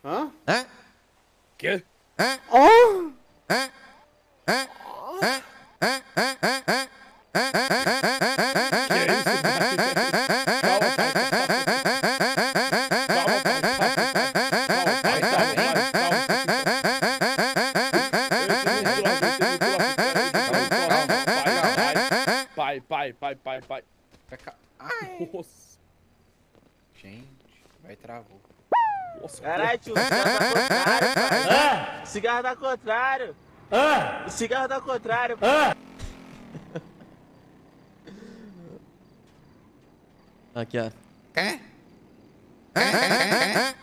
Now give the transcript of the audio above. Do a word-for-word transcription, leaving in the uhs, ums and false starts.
Hã? Hã? Quê? Hã? Oh! Hã? Hã? Hã? Hã? Hã? Hã? Hã? Que é isso, pai? Calma, pai. Calma, pai. Calma, pai. Calma, pai. Calma, calma. Pai, pai, pai, pai, pai. Ai. Nossa. Gente, vai travou. Nossa. Caralho, tio, o cigarro tá contrário, pai. Ah! O cigarro tá contrário. Ah! O cigarro tá contrário, pai. Ah! Aqui, ó. Quê? Quê? Quê? Quê?